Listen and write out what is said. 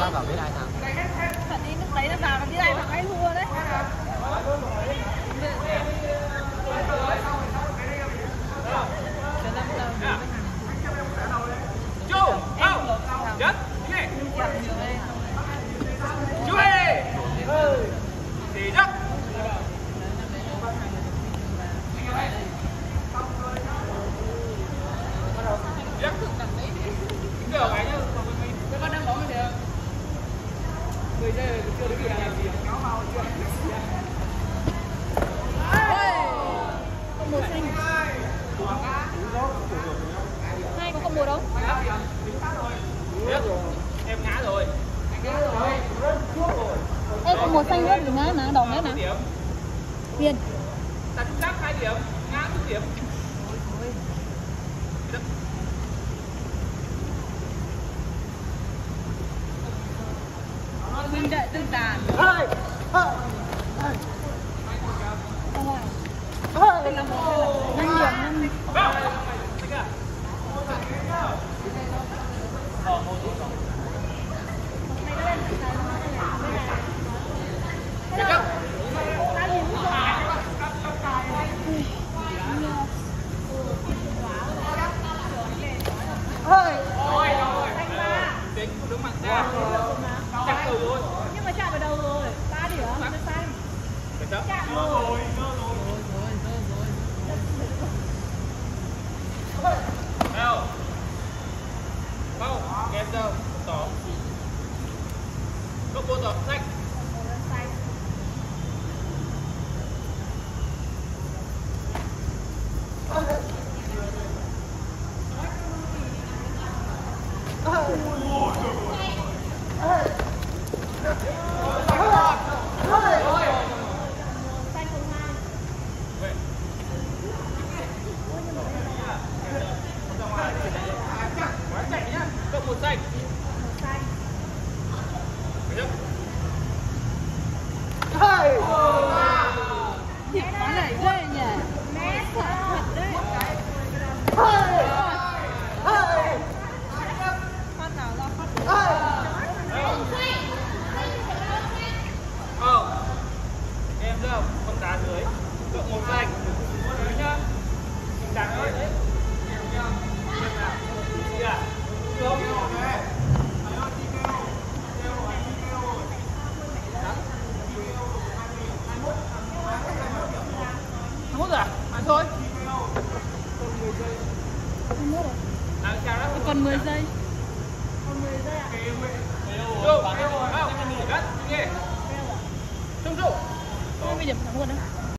ra vào biết ai thắng. Thật đi lúc đấy nó vào là biết ai thắng ai thua đấy. Chú, không, chết, chú ơi, đi đó. Được cái chứ, con đang bóng như thế. 10 giây chưa được làm gì. Con một xanh. Hai có con một không? Em ngã rồi. Ê, con một xanh luôn, đừng ngã mà, đỏ nữa nè. Tiền. Ta chắc 2 điểm, ngã 1 điểm. Huynh đệ tương tàn. Đây là một 5 điểm. Tính đứng mặt ra. Chắc từ thôi. Nhưng mà chạm vào đầu rồi. 3 điểm, nó xanh. Chạm rồi. Đâu? Không, kém đâu, tỏ. Có bộ tỏ xanh. Một xanh. Thiệt quá này ghê nhỉ. Mẹ sợ thật đấy. Phát nào ra phát. Không. Em đâu, con đá dưới. Cộng 1 xanh. Đấy nhá. Mình đá ơi. Xem nào. Gì à? Không. Hút à? Ăn thôi. Còn 10 giây. Vô, không, đất, nghe. Trung trụ. 20 điểm thắng luôn đấy.